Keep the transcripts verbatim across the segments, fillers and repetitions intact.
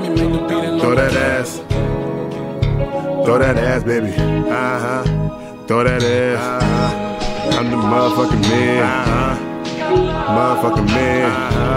Tommy made the beat and throw that ass. Throw that ass, baby. Uh-huh. Throw that ass. Uh-huh. I'm the motherfucking man. Uh-huh. Motherfucking man.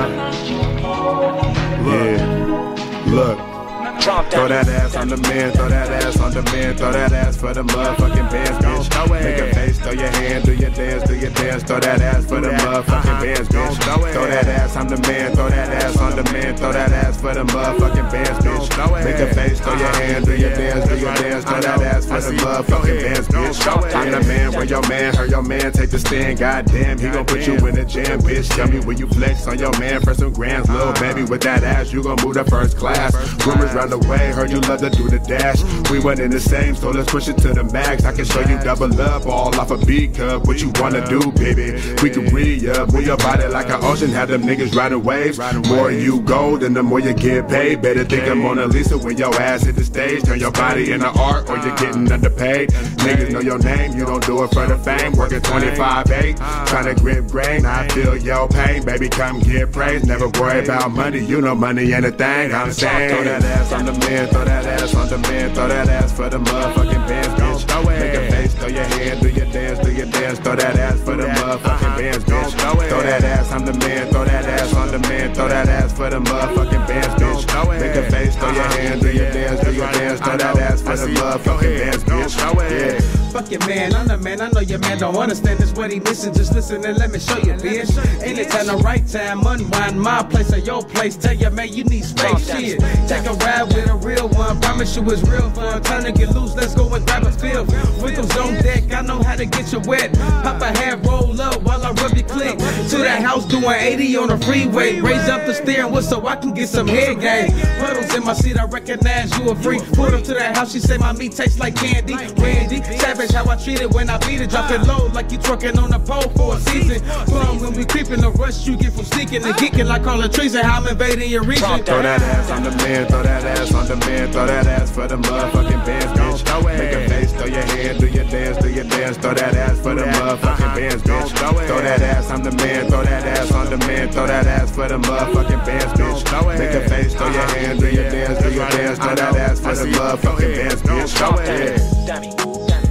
Uh-huh. Yeah. Look. Throw that ass on the man, throw that ass on the man, throw that ass for the motherfucking bands, bitch. Make a face, throw your hand, do your dance, do your dance, throw that ass for the motherfucking bands, bitch. Throw that ass on the man, throw that ass on the man, throw that ass for the motherfucking bands, bitch. Make a face, throw your hand, do your dance, do your dance, throw that ass for the motherfucking bands, bitch. I'm the man, where your man, heard your man take the stand, goddamn, he gon' put you in a jam, bitch. Tell me will you flex on your man for some grams, little baby, with that ass, you gon' move to first class. Rumors round the way, heard you love to do the dash. We went in the same, so let's push it to the max. I can show you double up, all off a B cup. What you wanna do, baby? We can re-up, move your body like an ocean, have them niggas riding waves. More you go, then the more you get paid. Better think of Mona Lisa when your ass hit the stage. Turn your body into art, or you're getting underpaid. Niggas know your name, you don't do it for the fame. Working twenty-five eight, trying to grip grain. I feel your pain, baby, come get praise. Never worry about money, you know money ain't a thing. I'm saying, throw that ass on the man, throw that ass on the man, throw that ass for the motherfucking bands, bitch. Make a face, throw your hand, do your dance, do your dance, throw that ass for the motherfucking bands, bitch. Throw that ass on the man, throw that ass on the man, throw that ass for the motherfucking bands, bitch. Make a face, throw your hand, do your dance, do your dance, throw that ass for the motherfucking bands, bitch. Yeah. Fuck your man, I'm the man, I know your man don't understand this what he missing. Just listen and let me show you, bitch. Anytime the right time, unwind my place or your place. Tell your man you need space, shit. Take a ride with a real one, promise you it's real fun. Time to get loose, let's go and grab a feel. Wiggles on deck, I know how to get you wet. Pop a hat, roll up while I rub your click. To that house doing eighty on the freeway. Raise up the steering wheel so I can get some head game. Puddles in my seat, I recognize you a freak. Pulled up to that house, she say my meat tastes like candy. Randy, savage how I treat it when I beat it. Drop it low like you trucking on the pole for a season. Plum when we creeping, the rush you get from sneaking and geeking like all the trees and how I'm invading your region. Throw that ass on the man, throw that ass on the man, throw that ass for the motherfucking bands, bitch. Make a face, throw your hand, do your dance, do your dance, throw that ass for the motherfucking bands, bitch. Throw that ass on the man, throw that ass on the man, throw that ass for the motherfucking bands, bitch. Make a face, throw your hand, do your dance, do your dance, throw that ass for the motherfucking bands, bitch. Yeah.